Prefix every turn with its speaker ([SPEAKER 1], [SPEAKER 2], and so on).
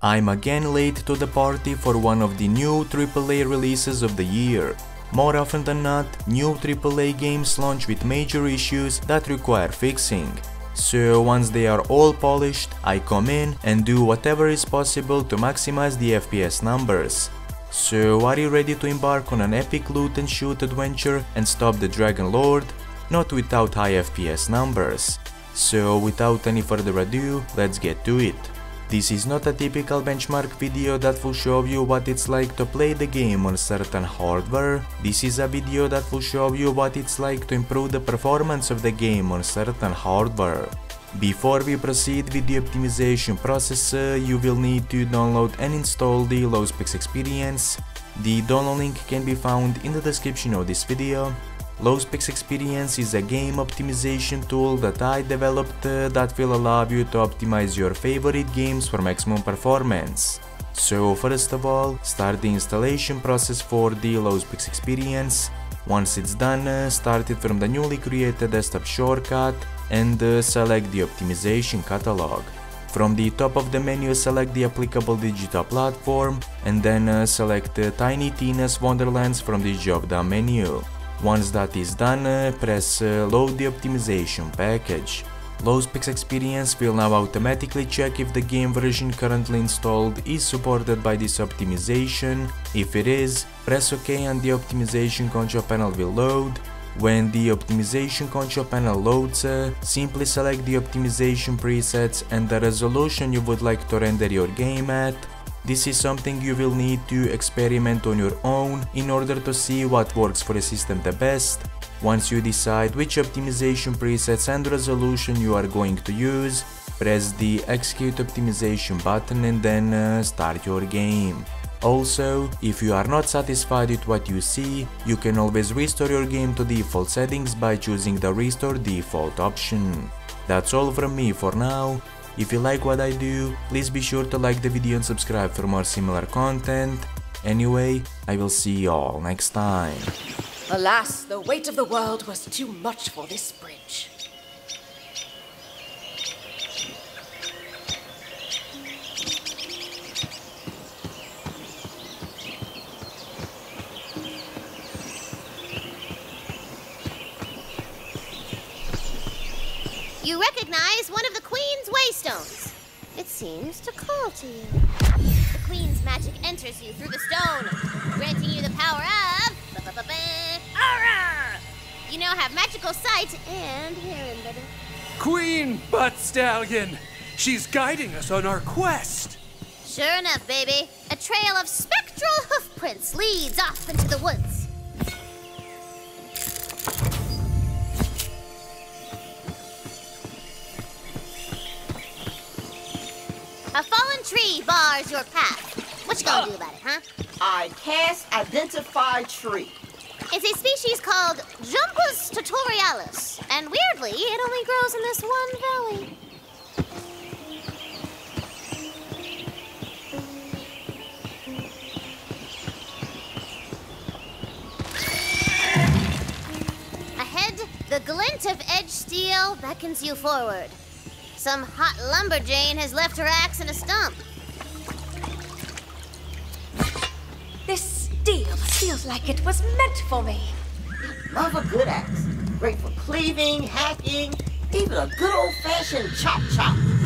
[SPEAKER 1] I'm again late to the party for one of the new AAA releases of the year. More often than not, new AAA games launch with major issues that require fixing. So once they are all polished, I come in and do whatever is possible to maximize the FPS numbers. So are you ready to embark on an epic loot and shoot adventure and stop the Dragon Lord? Not without high FPS numbers. So without any further ado, let's get to it. This is not a typical benchmark video that will show you what it's like to play the game on certain hardware. This is a video that will show you what it's like to improve the performance of the game on certain hardware. Before we proceed with the optimization process, you will need to download and install the Lowspecs Experience. The download link can be found in the description of this video. Lowspecs Experience is a game optimization tool that I developed that will allow you to optimize your favorite games for maximum performance. So first of all, start the installation process for the Lowspecs Experience. Once it's done, start it from the newly created desktop shortcut and select the optimization catalog. From the top of the menu, select the applicable digital platform and then select Tiny Tina's Wonderlands from the drop-down menu. Once that is done, press load the optimization package. Lowspecs Experience will now automatically check if the game version currently installed is supported by this optimization. If it is, press OK and the optimization control panel will load. When the optimization control panel loads, simply select the optimization presets and the resolution you would like to render your game at. This is something you will need to experiment on your own in order to see what works for the system the best. Once you decide which optimization presets and resolution you are going to use, press the Execute Optimization button and then start your game. Also, if you are not satisfied with what you see, you can always restore your game to default settings by choosing the Restore Default option. That's all from me for now. If you like what I do, please be sure to like the video and subscribe for more similar content. Anyway, I will see you all next time.
[SPEAKER 2] Alas, the weight of the world was too much for this bridge.
[SPEAKER 3] You recognize one of the Queen's Waystones. It seems to call to you. The Queen's magic enters you through the stone, granting you the power of... Aura! You now have magical sight and hearing, baby.
[SPEAKER 4] Queen Butt Stallion! She's guiding us on our quest!
[SPEAKER 3] Sure enough, baby. A trail of spectral hoofprints leads off into the woods. A fallen tree bars your path. What you gonna do about it, huh?
[SPEAKER 5] I cast Identify Tree.
[SPEAKER 3] It's a species called Jumpus tutorialis, and weirdly, it only grows in this one valley. Ahead, the glint of edge steel beckons you forward. Some hot lumberjane has left her axe in a stump.
[SPEAKER 2] This steel feels like it was meant for me.
[SPEAKER 5] Love a good axe. Great for cleaving, hacking, even a good old-fashioned chop-chop.